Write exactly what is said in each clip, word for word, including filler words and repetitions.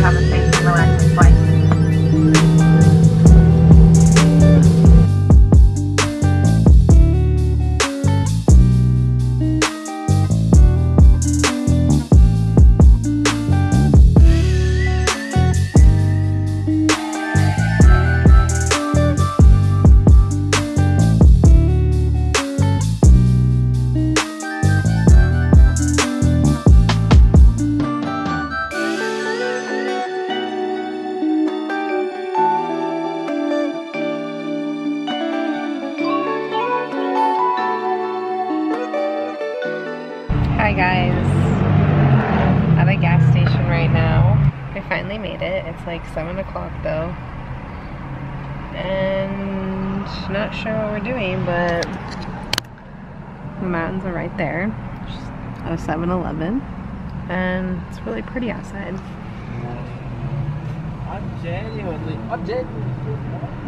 have a safe and relaxing flight. Hi guys, at a gas station right now. I finally made it. It's like seven o'clock though. And not sure what we're doing, but the mountains are right there. Just a seven eleven. And it's really pretty outside. I'm genuinely, I'm genuinely.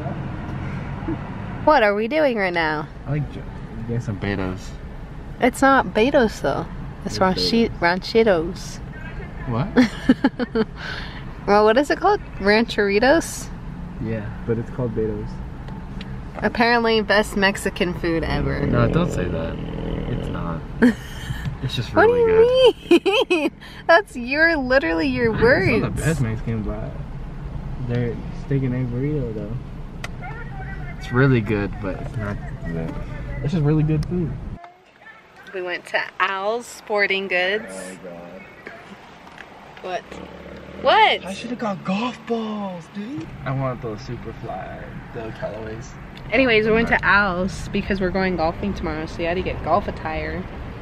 What are we doing right now? I like getting some Betos. It's not Betos though. It's ranchi ranchitos. What? Well, what is it called? Rancheritos? Yeah, but it's called Betos. Apparently best Mexican food ever. No, don't say that. It's not. It's just What really do good. you mean? That's your, literally your words. It's not the best Mexican, but their steak and egg burrito though. It's really good, but it's not that. It's just really good food. We went to Al's Sporting Goods. Oh my god. What? What? I should have got golf balls, dude. I want those super fly, the colorways. Anyways, we went to Al's because we're going golfing tomorrow, so you had to get golf attire.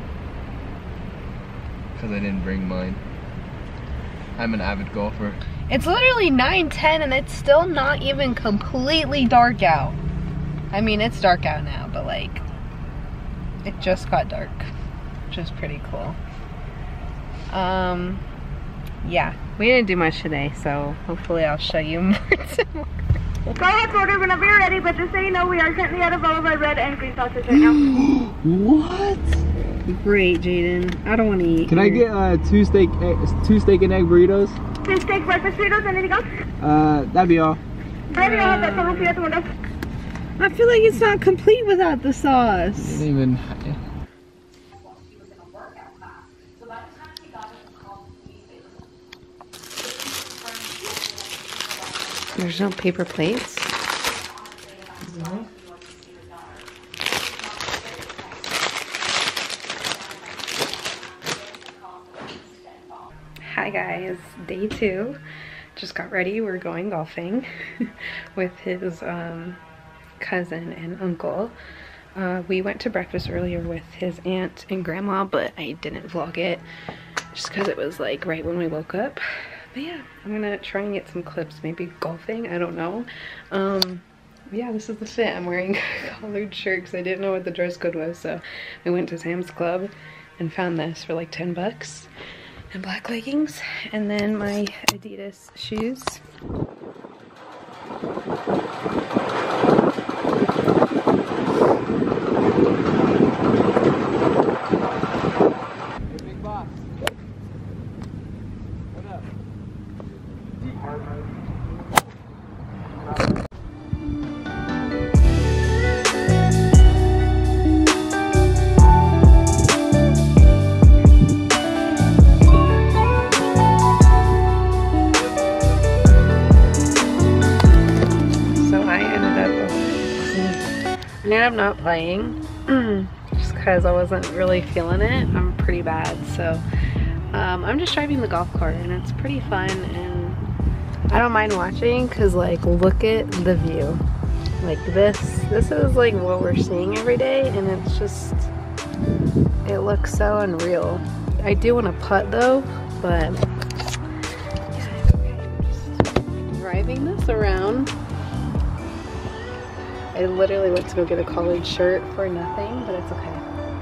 Because I didn't bring mine. I'm an avid golfer. It's literally nine ten and it's still not even completely dark out. I mean, it's dark out now, but like, it just got dark, which is pretty cool. Um, yeah, we didn't do much today, so hopefully I'll show you more tomorrow. Go ahead, order whenever you're ready, but just so you know, we are currently out of all of our red and green sauces right now. What? Great, Jaden. I don't want to eat. Can I get uh, two steak, egg, two steak and egg burritos? Two steak breakfast burritos, anything else? Uh, that'd be all. Ready, I'll have that total for you at the window. I feel like it's not complete without the sauce. Didn't even. There's no paper plates. Hi guys, day two. Just got ready. We're going golfing with his um, cousin and uncle. Uh, we went to breakfast earlier with his aunt and grandma, but I didn't vlog it just because it was like right when we woke up. But yeah, I'm gonna try and get some clips, maybe golfing, I don't know. Um, yeah, this is the fit. I'm wearing a collared shirt because I didn't know what the dress code was, so we went to Sam's Club and found this for like ten bucks. And black leggings, and then my Adidas shoes. Big boss. What up? I ended up not playing just because I wasn't really feeling it. I'm pretty bad, so um, I'm just driving the golf cart and it's pretty fun, and I don't mind watching because like look at the view. Like this this is like what we're seeing every day, and it's just, it looks so unreal. I do want to putt though, but yeah, I'm just driving this around. I literally went to go get a collared shirt for nothing, but it's okay.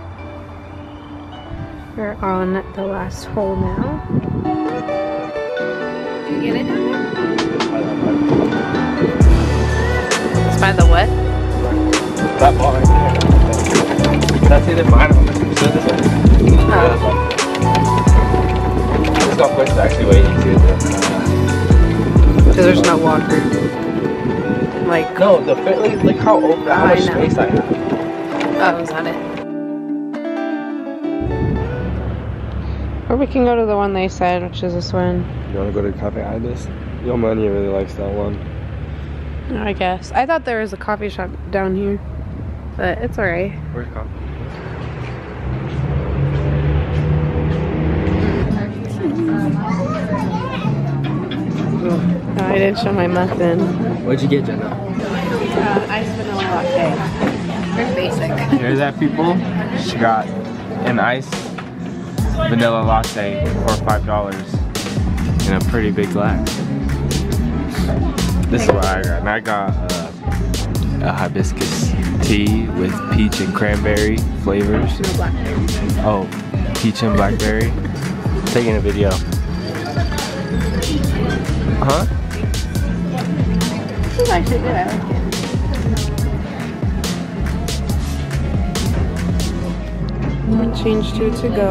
We're on the last hole now. Did you get it down there? It's by the what? That ball right there. That's either mine or mine. So this way. Oh. This golf course is actually way easier than uh, Because there's no water. Like, no, the like, look how open, how much space I have. Oh, is that it? Or we can go to the one they said, which is this one. You want to go to Cafe Ibis? Yo Money really likes that one. I guess. I thought there was a coffee shop down here, but it's alright. Where's coffee? Oh, I didn't show my muffin. What'd you get, Jenna? Uh, iced vanilla latte. Very basic. Hear that, people? She got an iced vanilla latte for five dollars in a pretty big glass. This is what I got. And I got uh, a hibiscus tea with peach and cranberry flavors. No blackberry. Oh, peach and blackberry. Taking a video. Uh-huh. This is actually good. I like it. Change to to go.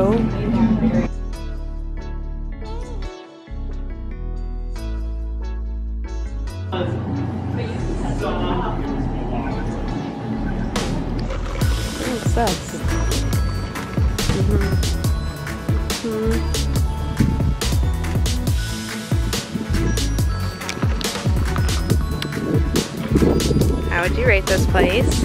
It sucks. Mm-hmm. Mm-hmm. How would you rate this place?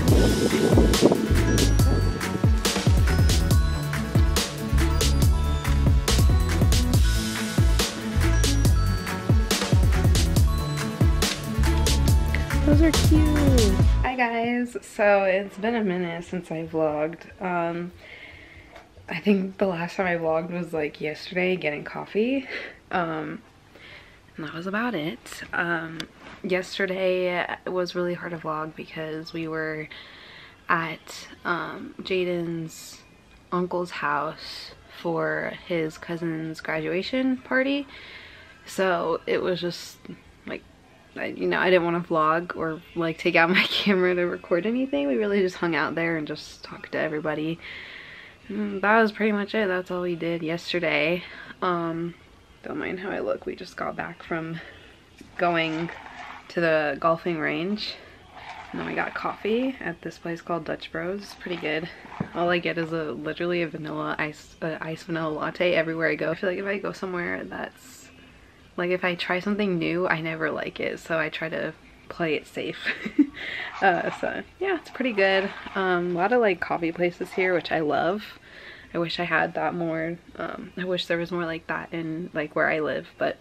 Those are cute. Hi guys. So it's been a minute since I vlogged. Um, I think the last time I vlogged was like yesterday getting coffee. Um, and that was about it. Um, yesterday was really hard to vlog because we were at um, Jaden's uncle's house for his cousin's graduation party. So it was just like, I, you know, I didn't want to vlog or like take out my camera to record anything. We really just hung out there and just talked to everybody. And that was pretty much it. That's all we did yesterday. Um, don't mind how I look. We just got back from going to the golfing range. And then we got coffee at this place called Dutch Bros. It's pretty good. All I get is a literally a vanilla ice, uh, iced vanilla latte everywhere I go. I feel like if I go somewhere that's like, if I try something new, I never like it, so I try to play it safe. uh, so yeah, it's pretty good. Um, a lot of like coffee places here, which I love. I wish I had that more. Um, I wish there was more like that in like where I live, but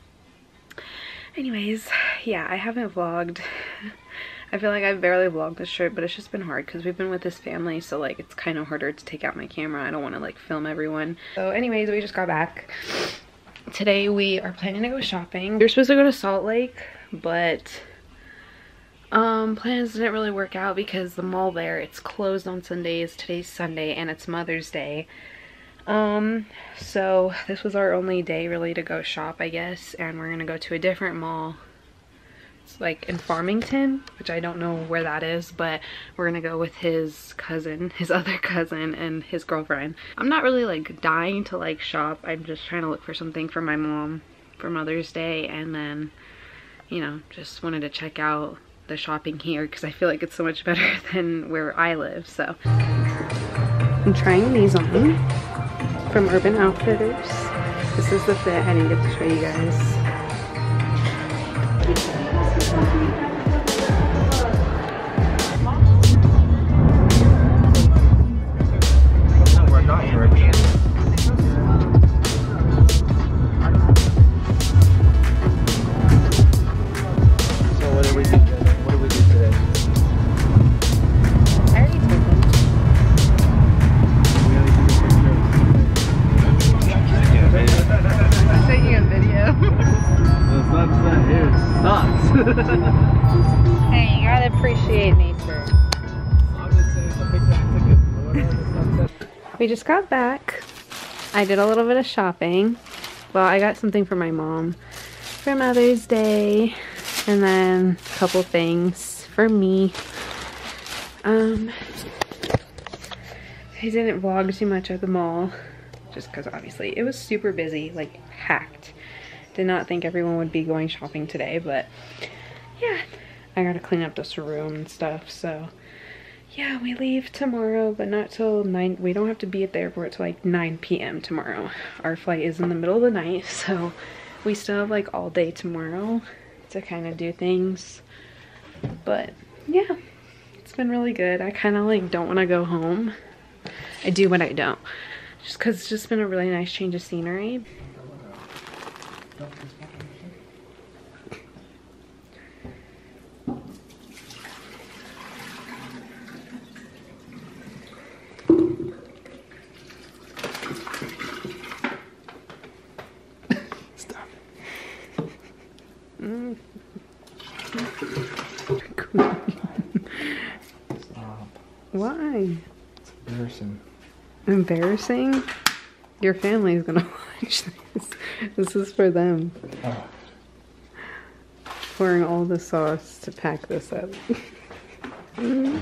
anyways, yeah, I haven't vlogged. I feel like I've barely vlogged this trip, but it's just been hard because we've been with this family, so like it's kind of harder to take out my camera. I don't want to like film everyone. So anyways, we just got back. Today we are planning to go shopping. We were supposed to go to Salt Lake, but um, plans didn't really work out because the mall there, it's closed on Sundays. Today's Sunday and it's Mother's Day. Um, so this was our only day really to go shop, I guess, and we're gonna go to a different mall. It's like in Farmington, which I don't know where that is, but we're gonna go with his cousin, his other cousin, and his girlfriend. I'm not really like dying to like shop. I'm just trying to look for something for my mom for Mother's Day, and then, you know, just wanted to check out the shopping here because I feel like it's so much better than where I live. So I'm trying these on from Urban Outfitters. This is the fit. I didn't get to show you guys. Hey, you gotta appreciate nature. We just got back. I did a little bit of shopping. Well, I got something for my mom for Mother's Day, and then a couple things for me. Um, I didn't vlog too much at the mall, just because obviously it was super busy, like hacked. Did not think everyone would be going shopping today, but yeah, I gotta clean up this room and stuff, so yeah, we leave tomorrow, but not till nine. We don't have to be at the airport till like nine p m tomorrow. Our flight is in the middle of the night, so we still have like all day tomorrow to kind of do things. But yeah, it's been really good. I kind of like don't want to go home. I do, but I don't. Just because it's just been a really nice change of scenery. Stop. Mm. Stop. Why? It's embarrassing. Embarrassing? Your family's gonna watch this. This is for them. Oh. Pouring all the sauce to pack this up. Mm.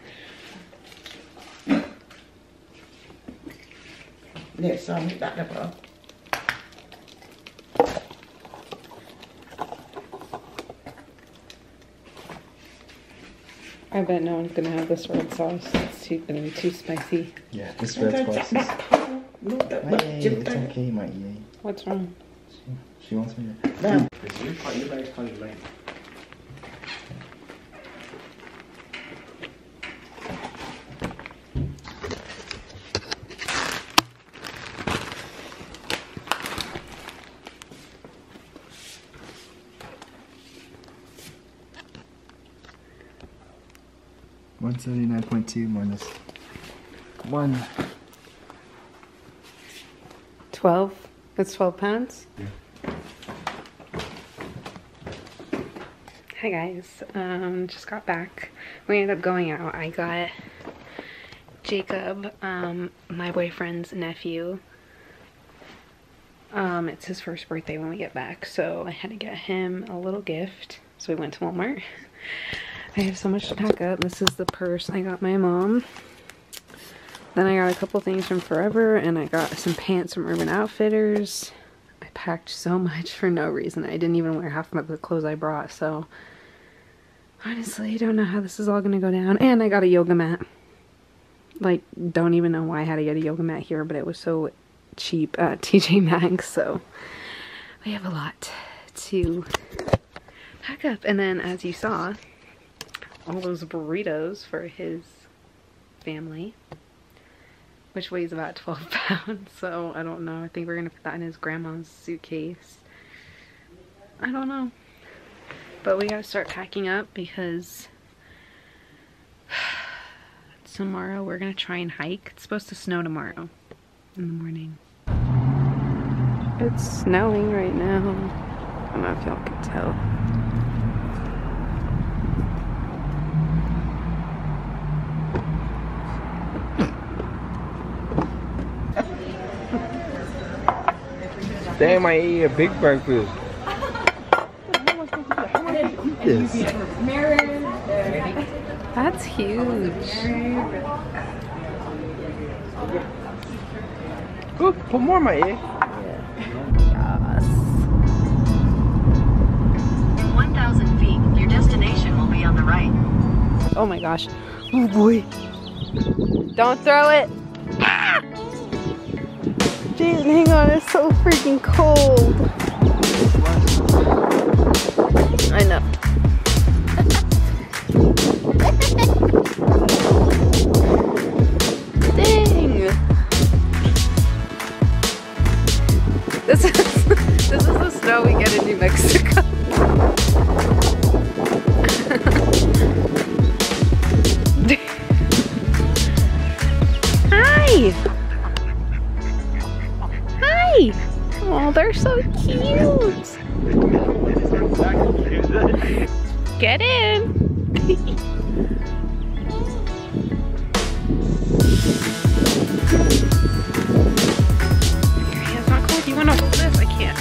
Next time, hit that level. I bet no one's gonna have this red sauce. It's too, gonna be too spicy. Yeah, this red sauce is... Hey, it's okay, my E A. What's wrong? She, she wants me to... No. It's your fault. You guys call you late. one seventy-nine point two minus one. twelve? That's twelve pounds? Yeah. Hi guys, um, just got back. We ended up going out. I got Jacob, um, my boyfriend's nephew. Um, it's his first birthday when we get back, so I had to get him a little gift. So we went to Walmart. I have so much to pack up. This is the purse I got my mom. Then I got a couple things from Forever, and I got some pants from Urban Outfitters. I packed so much for no reason. I didn't even wear half of the clothes I brought, so honestly, I don't know how this is all gonna go down. And I got a yoga mat. Like, don't even know why I had to get a yoga mat here, but it was so cheap at T J Maxx, so we have a lot to pack up. And then, as you saw, all those burritos for his family, which weighs about twelve pounds, so I don't know. I think we're gonna put that in his grandma's suitcase. I don't know. But we gotta start packing up because tomorrow we're gonna try and hike. It's supposed to snow tomorrow in the morning. It's snowing right now. I don't know if y'all can tell. Damn, I ate a big breakfast. This. That's huge. Good, put more in my ear. Yes. In one thousand feet, your destination will be on the right. Oh my gosh. Oh boy. Don't throw it. Ah! Jeez, hang on, it's so freaking cold. I know. Dang. This is this is the snow we get in New Mexico. Hi. Hi. Oh, they're so cute. Get in. Your hand's not cold. You want to hold this? I can't.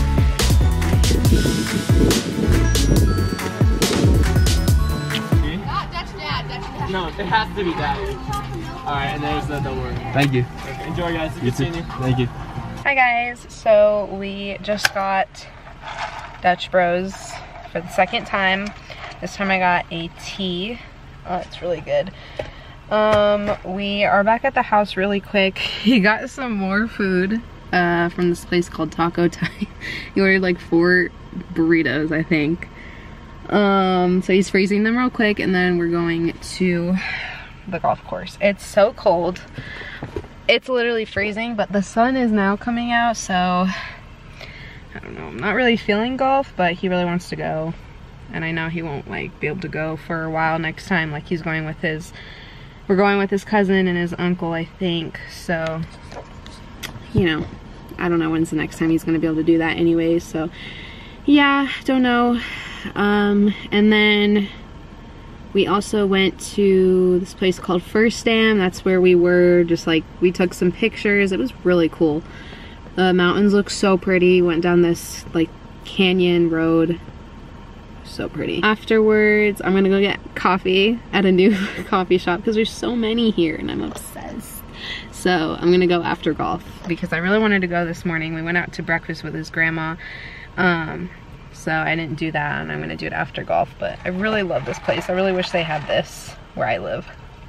That's dad. That's dad. No, it has to be daddy. Alright, and there's the door. Thank you. Okay, enjoy, guys. You too. Continue. Thank you. Hi guys, so we just got Dutch Bros for the second time. This time I got a tea. Oh, it's really good. Um, we are back at the house really quick. He got some more food uh, from this place called Taco Time. He ordered like four burritos, I think. Um, so he's freezing them real quick, and then we're going to the golf course. It's so cold. It's literally freezing, but the sun is now coming out, so I don't know. I'm not really feeling golf, but he really wants to go. And I know he won't like be able to go for a while next time. Like he's going with his, we're going with his cousin and his uncle, I think. So, you know, I don't know when's the next time he's gonna be able to do that anyways. So yeah, don't know. Um, and then we also went to this place called First Dam. That's where we were, just like, we took some pictures. It was really cool. The mountains look so pretty. Went down this like canyon road. So pretty. Afterwards, I'm gonna go get coffee at a new coffee shop because there's so many here and I'm obsessed. So I'm gonna go after golf because I really wanted to go this morning. We went out to breakfast with his grandma. Um, so I didn't do that, and I'm gonna do it after golf, but I really love this place. I really wish they had this where I live.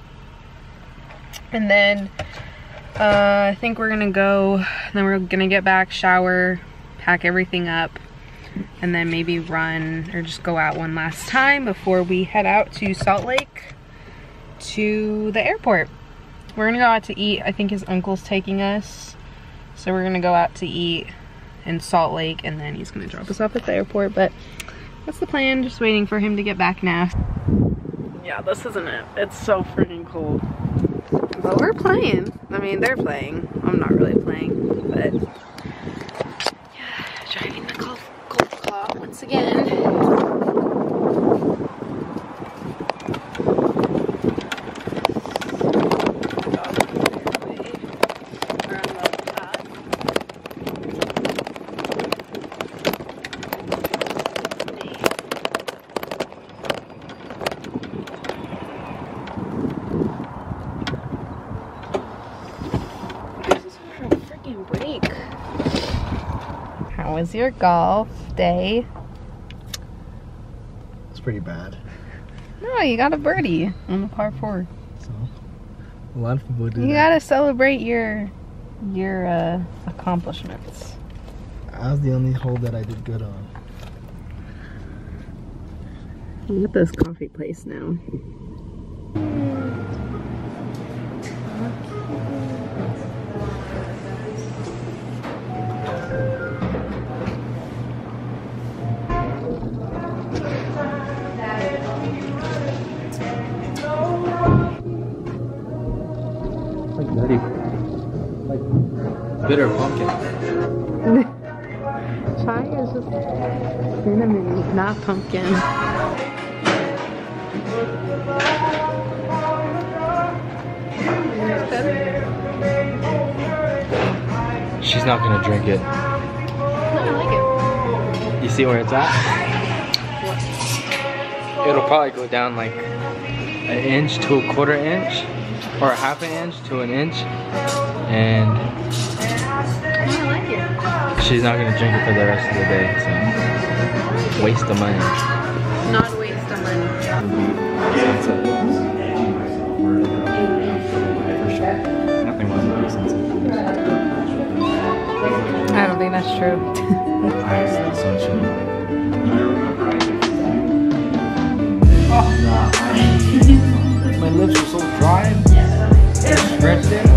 And then uh, I think we're gonna go, then we're gonna get back, shower, pack everything up, and then maybe run or just go out one last time before we head out to Salt Lake to the airport. We're gonna go out to eat. I think his uncle's taking us, so we're gonna go out to eat in Salt Lake, and then he's gonna drop us off at the airport. But that's the plan, just waiting for him to get back now. Yeah, this isn't it. It's so freaking cold. But we're playing. I mean, they're playing. I'm not really playing, but yeah, driving the golf, golf claw once again. How was your golf day? It's pretty bad. No, you got a birdie on the par four. So, a lot of people do You that. gotta celebrate your your uh, accomplishments. That was the only hole that I did good on. I'm at this coffee place now. Like nutty. Like bitter pumpkin. Chai is just cinnamon, not pumpkin. She's not gonna drink it. I like it. You see where it's at? It'll probably go down like an inch to a quarter inch, or a half an inch to an inch, and I like it. she's not gonna drink it for the rest of the day, so waste of money. Not waste of money. Nothing wrong with sunset. I don't think that's true. My lips are so dry. Stretched in.